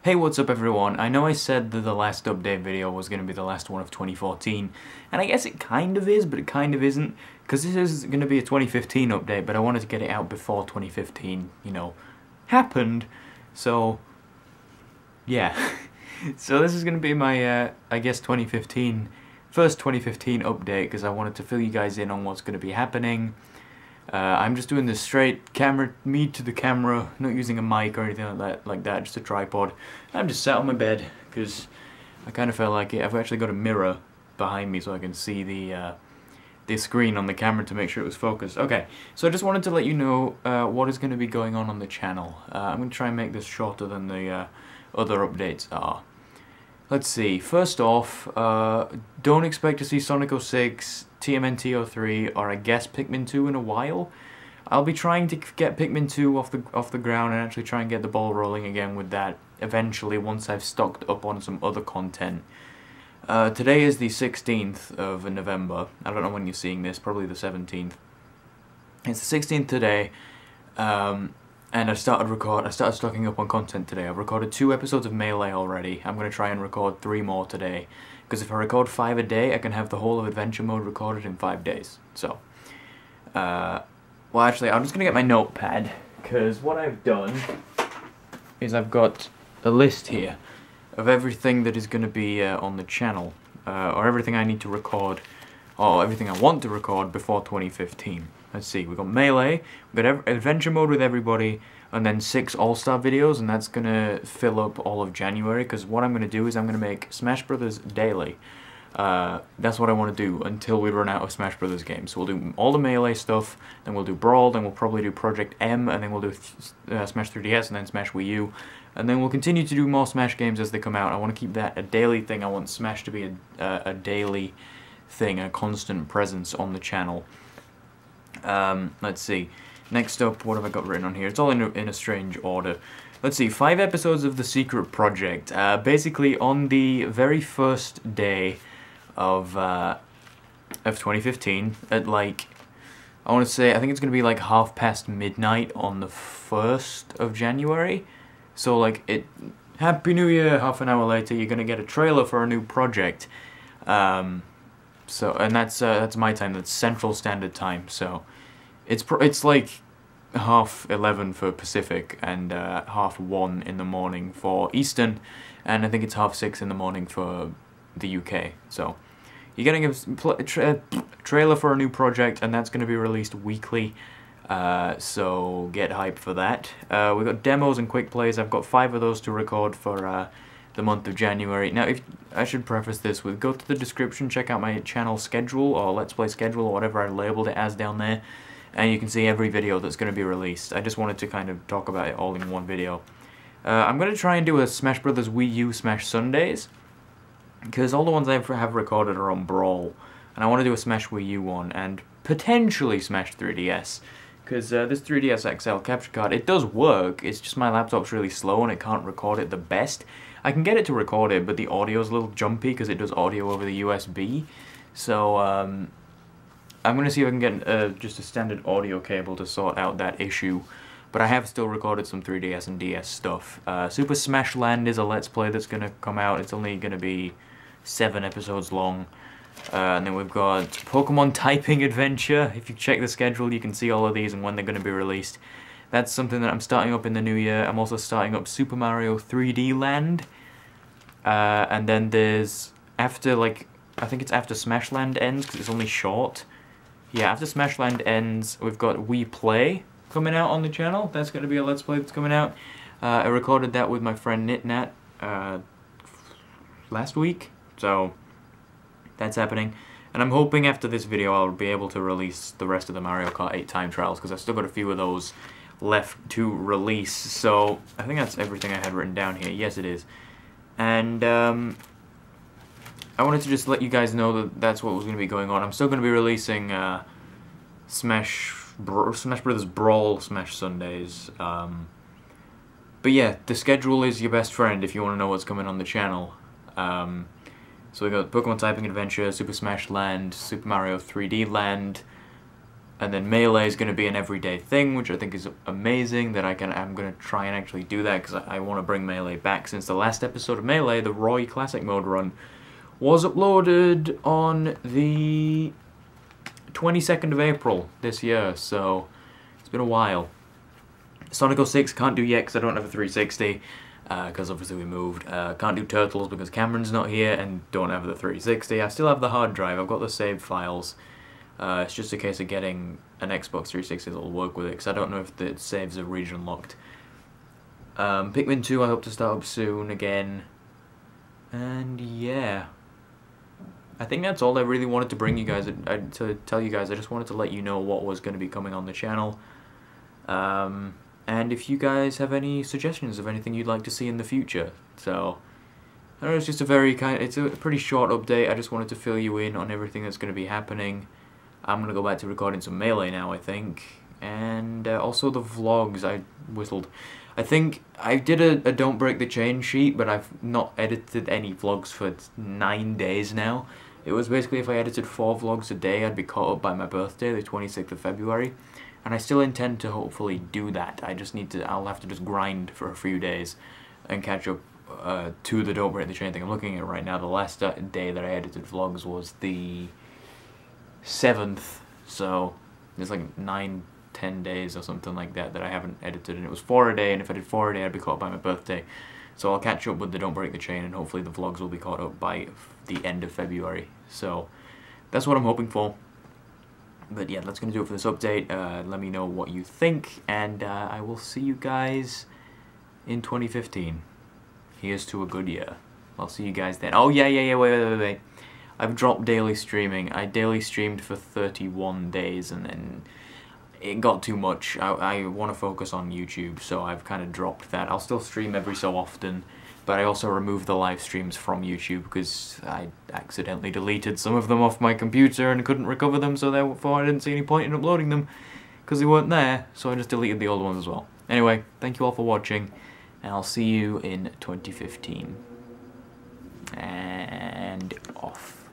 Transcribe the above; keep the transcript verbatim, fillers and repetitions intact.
Hey, what's up everyone? I know I said that the last update video was going to be the last one of twenty fourteen, and I guess it kind of is, but it kind of isn't, because this is going to be a twenty fifteen update, but I wanted to get it out before twenty fifteen, you know, happened, so, yeah. So this is going to be my, uh, I guess, twenty fifteen, first twenty fifteen update, because I wanted to fill you guys in on what's going to be happening. Uh, I'm just doing this straight camera, me to the camera, not using a mic or anything like that, like that, just a tripod. I'm just sat on my bed, because I kind of felt like it. I've actually got a mirror behind me so I can see the, uh, the screen on the camera to make sure it was focused. Okay, so I just wanted to let you know uh, what is going to be going on on the channel. Uh, I'm going to try and make this shorter than the uh, other updates are. Let's see, first off, uh, don't expect to see Sonic oh six, T M N T oh three, or I guess Pikmin two in a while. I'll be trying to get Pikmin two off the off the ground and actually try and get the ball rolling again with that eventually once I've stocked up on some other content. Uh, today is the sixteenth of November. I don't know when you're seeing this, probably the seventeenth. It's the sixteenth today. Um, And I started record. I started stocking up on content today. I've recorded two episodes of Melee already. I'm going to try and record three more today. Because if I record five a day, I can have the whole of Adventure Mode recorded in five days. So, uh, well actually, I'm just going to get my notepad. Because what I've done is I've got a list here of everything that is going to be uh, on the channel. Uh, or everything I need to record, or everything I want to record before twenty fifteen. Let's see, we've got Melee, we've got Adventure Mode with everybody, and then six All-Star videos, and that's going to fill up all of January, because what I'm going to do is I'm going to make Smash Brothers daily. Uh, that's what I want to do until we run out of Smash Brothers games. So we'll do all the Melee stuff, then we'll do Brawl, then we'll probably do Project M, and then we'll do uh, Smash three D S, and then Smash Wii U, and then we'll continue to do more Smash games as they come out. I want to keep that a daily thing. I want Smash to be a, uh, a daily thing, a constant presence on the channel. Um, let's see. Next up, what have I got written on here? It's all in a, in a strange order. Let's see. Five episodes of The Secret Project. Uh, basically, on the very first day of uh, of twenty fifteen, at like, I want to say, I think it's going to be like half past midnight on the first of January. So, like, it. Happy New Year! Half an hour later, you're going to get a trailer for a new project. Um... So, and that's uh, that's my time. That's Central Standard Time. So, it's pr it's like half eleven for Pacific and uh, half one in the morning for Eastern, and I think it's half six in the morning for the U K. So, you're getting a tra trailer for a new project, and that's going to be released weekly. Uh, so get hyped for that. Uh, we've got demos and quick plays. I've got five of those to record for Uh, the month of January. Now, if I should preface this with, go to the description, check out my channel schedule, or Let's Play schedule, or whatever I labeled it as down there, and you can see every video that's going to be released. I just wanted to kind of talk about it all in one video. Uh, I'm going to try and do a Smash Brothers Wii U Smash Sundays, because all the ones I have recorded are on Brawl, and I want to do a Smash Wii U one, and potentially Smash three D S, because uh, this three D S X L capture card, it does work, it's just my laptop's really slow and it can't record it the best. I can get it to record it, but the audio's a little jumpy because it does audio over the U S B. So, um, I'm going to see if I can get uh, just a standard audio cable to sort out that issue. But I have still recorded some three D S and D S stuff. Uh, Super Smash Land is a Let's Play that's going to come out. It's only going to be seven episodes long. Uh, and then we've got Pokemon Typing Adventure. If you check the schedule, you can see all of these and when they're going to be released. That's something that I'm starting up in the new year. I'm also starting up Super Mario three D Land. Uh, and then there's, after, like, I think it's after Smash Land ends, because it's only short. Yeah, after Smash Land ends, we've got Wii Play coming out on the channel. That's going to be a Let's Play that's coming out. Uh, I recorded that with my friend Nitnat uh, last week, so that's happening. And I'm hoping after this video I'll be able to release the rest of the Mario Kart eight time trials, because I've still got a few of those left to release. So, I think that's everything I had written down here. Yes, it is. And, um, I wanted to just let you guys know that that's what was going to be going on. I'm still going to be releasing, uh, Smash, Bro Smash Brothers Brawl Smash Sundays. Um, but yeah, the schedule is your best friend if you want to know what's coming on the channel. Um, so we got Pokemon Typing Adventure, Super Smash Land, Super Mario three D Land, And then Melee is going to be an everyday thing, which I think is amazing, that I can, I'm going to try and actually do that, because I, I want to bring Melee back, since the last episode of Melee, the Roy Classic Mode run, was uploaded on the twenty-second of April this year, so it's been a while. Sonic oh six can't do yet because I don't have a three sixty, because uh, obviously we moved. Uh, can't do Turtles because Cameron's not here, and don't have the three sixty. I still have the hard drive, I've got the saved files. Uh, it's just a case of getting an Xbox three sixty that'll work with it, because I don't know if the saves are region locked. Um, Pikmin two I hope to start up soon again. And yeah, I think that's all I really wanted to bring you guys, I, I, to tell you guys. I just wanted to let you know what was going to be coming on the channel. Um, and if you guys have any suggestions of anything you'd like to see in the future. So, I don't know, it's just a very kind of, it's a pretty short update. I just wanted to fill you in on everything that's going to be happening. I'm going to go back to recording some Melee now, I think. And uh, also the vlogs, I whistled. I think I did a, a Don't Break the Chain sheet, but I've not edited any vlogs for nine days now. It was basically if I edited four vlogs a day, I'd be caught up by my birthday, the twenty-sixth of February. And I still intend to hopefully do that. I just need to, I'll have to just grind for a few days and catch up uh, to the Don't Break the Chain thing. I'm looking at it right now. The last day that I edited vlogs was the seventh, so there's like nine, ten days or something like that that I haven't edited, and it was four a day, and if I did four a day I'd be caught up by my birthday. So I'll catch up with the Don't Break the Chain, and hopefully the vlogs will be caught up by the end of February. So that's what I'm hoping for. But yeah, that's going to do it for this update. Uh, let me know what you think, and uh, I will see you guys in twenty fifteen. Here's to a good year. I'll see you guys then. Oh yeah, yeah, yeah, wait, wait, wait, wait. I've dropped daily streaming. I daily streamed for thirty-one days, and then it got too much. I, I want to focus on YouTube, so I've kind of dropped that. I'll still stream every so often, but I also removed the live streams from YouTube because I accidentally deleted some of them off my computer and couldn't recover them, so therefore I didn't see any point in uploading them because they weren't there, so I just deleted the old ones as well. Anyway, thank you all for watching, and I'll see you in twenty fifteen. And off.